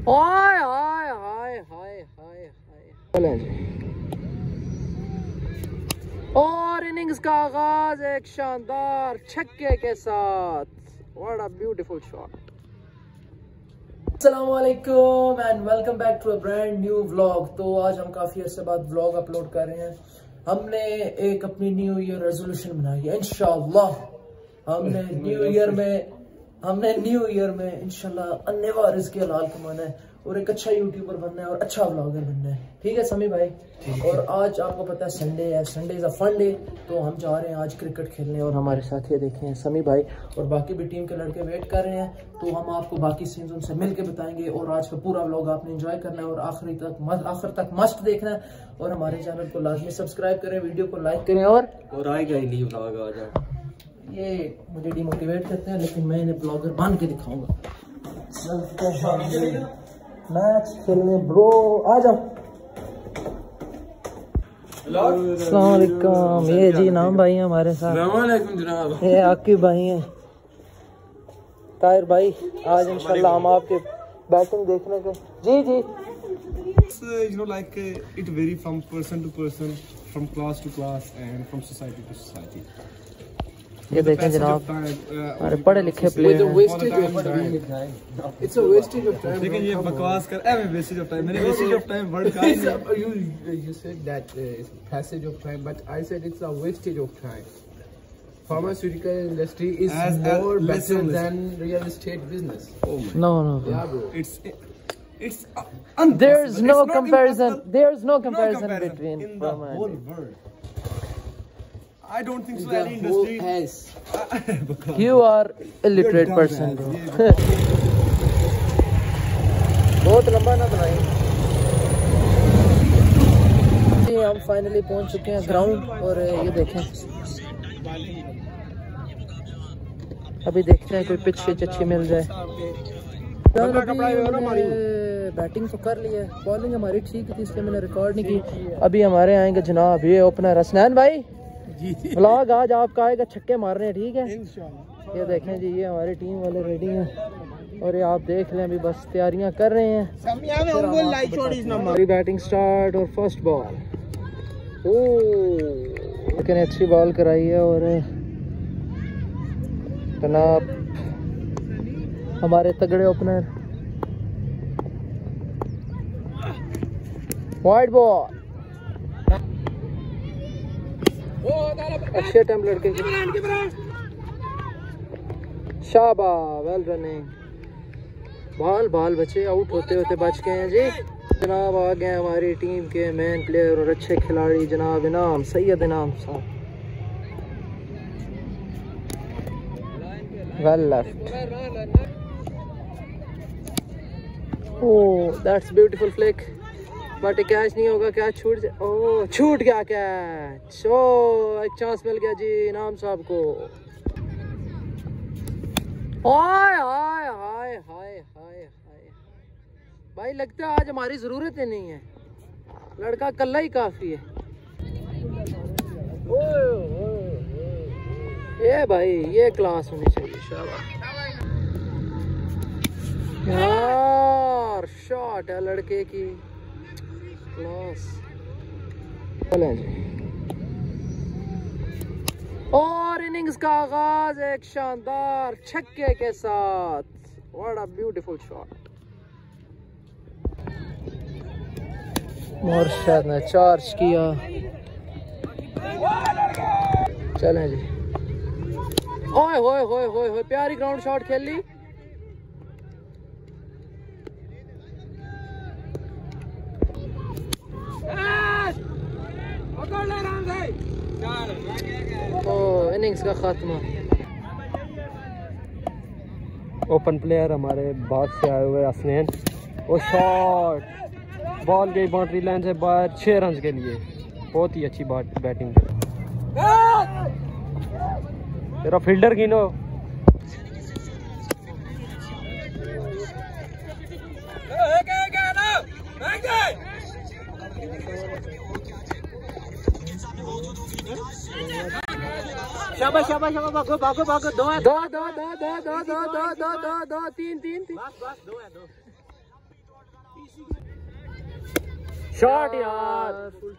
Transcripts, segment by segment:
हाय हाय हाय हाय हाय हाय। और इनिंग्स का आगाज एक शानदार छक्के के साथ। What a beautiful shot. अस्सलाम वालेकुम and welcome back to a brand new vlog. तो आज हम काफी अर्से बाद व्लॉग अपलोड कर रहे हैं। हमने एक अपनी न्यू ईयर रेजोल्यूशन बनाई है इंशाल्लाह। हमने न्यू ईयर में इंशाल्लाह अन्नेवा रिज़्क़ हलाल कमाना है और एक अच्छा यूट्यूबर बनना है और अच्छा व्लॉगर बनना है। ठीक है समी भाई। और आज आपको पता है संडे है, Sunday is a fun day. तो हम जा रहे हैं आज क्रिकेट खेलने और हमारे साथ ये देखें समी भाई और बाकी भी टीम के लड़के वेट कर रहे हैं। तो हम आपको बाकी सीन्स उनसे मिलके बताएंगे और आज का पूरा व्लॉग आपने एंजॉय करना है और आखिर तक मस्ट देखना है। और हमारे चैनल को लाजमी सब्सक्राइब करें, वीडियो को लाइक करें और आएगा ही नहीं व्लॉग आ जाए। ये मुझे डिमोटिवेट करते हैं लेकिन मैं इन्हें ब्लॉगर बन के दिखाऊंगा। मैच खेलने ब्रो आ जाओ। अस्सलाम वालेकुम। ये जी नाम भाई हैं हमारे साथ। जनाब ये आकिब भाई हैं। ताहिर भाई आज इंशाल्लाह हम आपके बैटिंग देखने के जी you know like it vary from person to person, from class to class and from society to society. ये देखें जनाब हमारे पढ़े लिखे प्लेयर हैं। It's a wastage of time. लेकिन ये बकवास कर wastage of time. मैंने wastage of time word कहा नहीं। You said that it's passage of time, but I said it's a wastage of time. Pharmaceutical industry is more better than real estate business. Oh my. No. Yeah, bro. It's There's no comparison. There's no comparison between in the whole world. I don't think so. Any industry. You are illiterate person, bro. बहुत लंबा ना बनाए। हम finally पहुंच चुके हैं ground और ये देखें अभी देखते हैं कोई पिच अच्छी मिल जाए। बैटिंग तो कर ली है, बॉलिंग हमारी ठीक थी इसलिए मैंने रिकॉर्ड नहीं की। अभी हमारे आएंगे जनाब ये ओपनर हसनैन भाई। व्लॉग आज आपका आएगा छक्के मारने, ठीक है इंशाल्लाह। ये देखें जी ये हमारी टीम वाले रेडी हैं और ये आप देख लें अभी बस तैयारियां कर रहे हैं। हमारी बैटिंग स्टार्ट और फर्स्ट बॉल लेकिन अच्छी बॉल कराई है और जनाब हमारे तगड़े ओपनर वाइड बॉल। अच्छे अटेम्प्ट लड़के की, शाबा वेल रनिंग। बाल बचे आउट होते होते बच गए हैं जी। जनाब आ गए हमारी टीम के मेन प्लेयर और अच्छे खिलाड़ी जनाब इनाम सैयद इनाम साहब। Well left. Oh that's beautiful flick but catch नहीं होगा। क्या छूट ओह छूट गया कैच। ओह एक चांस मिल गया जी इनाम साहब को। हाय हाय हाय हाय हाय हाय भाई लगता है आज हमारी जरूरत ही नहीं है, लड़का कल्ला ही काफी है। ये भाई ये क्लास होनी चाहिए। शाबाश यार शॉट है लड़के की क्लास। और इनिंग्स का आगाज एक शानदार छक्के के साथ। What a beautiful shot. Murshid ने चार्ज किया। चलें जी। ओए होए होए होए होए प्यारी ग्राउंड शॉट खेल ली। इनिंग्स का खात्मा। ओपन प्लेयर हमारे बाग से आए हुए हसनैन। वो शॉट बॉल गई बाउंड्री लाइन से बाहर 6 रन के लिए। बहुत ही अच्छी बैटिंग तेरा फील्डर गिनो। शाबाश शाबाश शाबाश भागो भागो भागो। दो दो दो दो दो दो दो दो दो दो दो तीन तीन तीन। बस बस दो है दो। शॉट यार,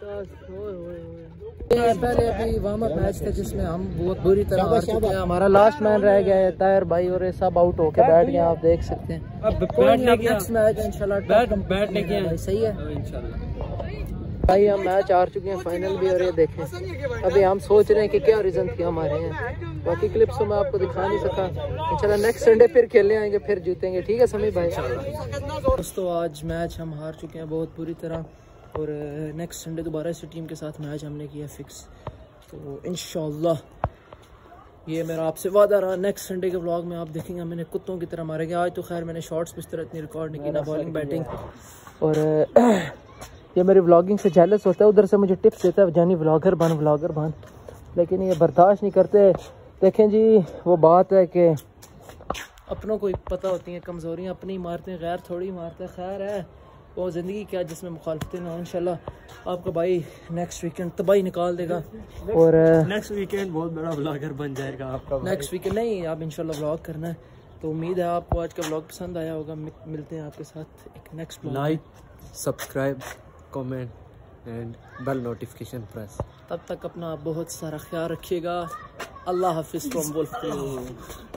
पहले अभी वार्म अप मैच था जिसमें हम बहुत बुरी तरह हार चुके हैं। हमारा लास्ट मैन रह गया है ताहिर भाई और ये सब आउट होके बैठ गए, आप देख सकते हैं। अब नेक्स्ट मैच इंशाल्लाह बैठने के भाई सही है इंशाल्लाह। भाई हम मैच हार चुके हैं फाइनल भी, और ये देखें अभी हम सोच रहे हैं कि क्या रीजन थी हमारे हैं। बाकी क्लिप्स तो मैं आपको दिखा नहीं सका, इंशाल्लाह नेक्स्ट संडे फिर खेलने आएंगे, फिर जीतेंगे। ठीक है समी भाई। दोस्तों आज मैच हम हार चुके हैं बहुत बुरी तरह, और नेक्स्ट संडे दोबारा इसी टीम के साथ मैच हमने किया फिक्स। तो इंशाल्लाह ये मेरा आपसे वादा रहा, नेक्स्ट संडे के व्लॉग में आप देखेंगे मैंने कुत्तों की तरह मारे गया। आज तो खैर मैंने शॉर्ट्स भी इस तरह इतनी रिकॉर्ड नहीं की, ना बॉलिंग बैटिंग, और ये मेरी व्लॉगिंग से जेलस होता है, उधर से मुझे टिप्स देता है जानी व्लॉगर बन, लेकिन ये बर्दाश्त नहीं करते। देखें जी वो बात है कि अपनों को पता होती हैं कमज़ोरियाँ, अपनी मारते हैं, गैर थोड़ी मारते हैं। खैर है वो ज़िंदगी क्या जिसमें मुखालफतें ना हो। इंशाल्लाह आपका भाई नेक्स्ट वीकेंड तबाही निकाल देगा, और नेक्स्ट वीकेंड बहुत बड़ा व्लॉगर बन जाएगा आपका। नेक्स्ट वीकेंड नहीं, आप इंशाल्लाह व्लॉग करना है। तो उम्मीद है आपको आज का व्लॉग पसंद आया होगा। मिलते हैं आपके साथ एक next vlog. Like, subscribe, comment and bell notification press. तब तक अपना बहुत सारा ख्याल रखिएगा। अल्लाह हाफिज़।